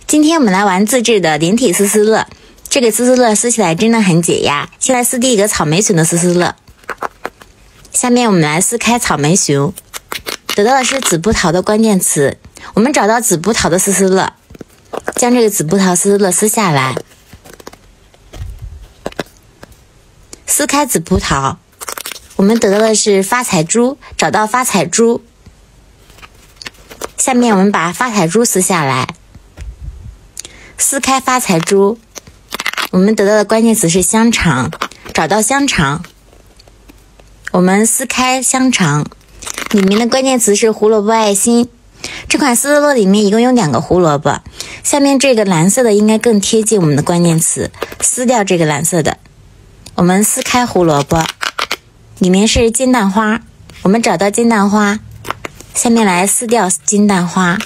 今天我们来玩自制的连体丝丝乐，这个丝丝乐撕起来真的很解压。先来撕第一个草莓熊的丝丝乐，下面我们来撕开草莓熊，得到的是紫葡萄的关键词。我们找到紫葡萄的丝丝乐，将这个紫葡萄丝丝乐撕下来，撕开紫葡萄，我们得到的是发财猪，找到发财猪，下面我们把发财猪撕下来，撕开发财猪，我们得到的关键词是香肠，找到香肠，我们撕开香肠，里面的关键词是胡萝卜爱心。这款丝丝乐里面一共有2个胡萝卜，下面这个蓝色的应该更贴近我们的关键词，撕掉这个蓝色的，我们撕开胡萝卜，里面是金蛋花，我们找到金蛋花，下面来撕掉金蛋花，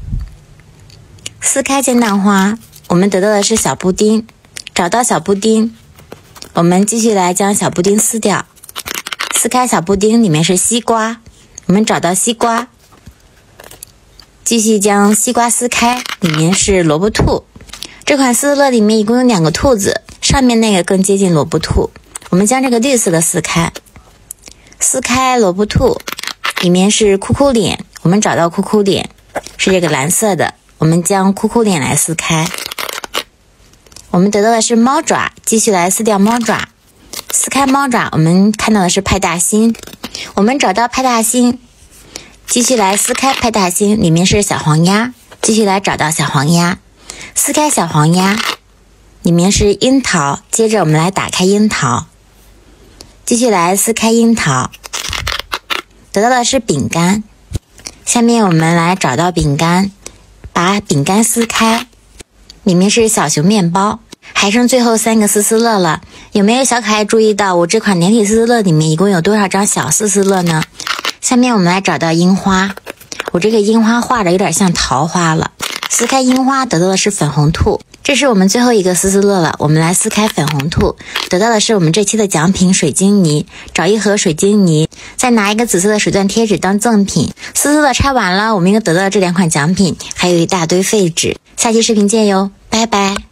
撕开金蛋花，我们得到的是小布丁，找到小布丁，我们继续来将小布丁撕掉，撕开小布丁，里面是西瓜，我们找到西瓜，继续将西瓜撕开，里面是萝卜兔。这款丝丝乐里面一共有2个兔子，上面那个更接近萝卜兔，我们将这个绿色的撕开，撕开萝卜兔，里面是酷酷脸，我们找到酷酷脸，是这个蓝色的，我们将酷酷脸来撕开，我们得到的是猫爪，继续来撕掉猫爪，撕开猫爪，我们看到的是派大星，我们找到派大星，继续来撕开派大星，里面是小黄鸭，继续来找到小黄鸭，撕开小黄鸭，里面是樱桃，接着我们来打开樱桃，继续来撕开樱桃，得到的是饼干，下面我们来找到饼干，把饼干撕开，里面是小熊面包。还剩最后3个丝丝乐了，有没有小可爱注意到我这款连体丝丝乐里面一共有多少张小丝丝乐呢？下面我们来找到樱花，我这个樱花画的有点像桃花了，撕开樱花，得到的是粉红兔。这是我们最后一个丝丝乐了，我们来撕开粉红兔，得到的是我们这期的奖品水晶泥，找一盒水晶泥，再拿一个紫色的水钻贴纸当赠品。丝丝乐拆完了，我们又得到了这2款奖品，还有一大堆废纸。下期视频见哟，拜拜。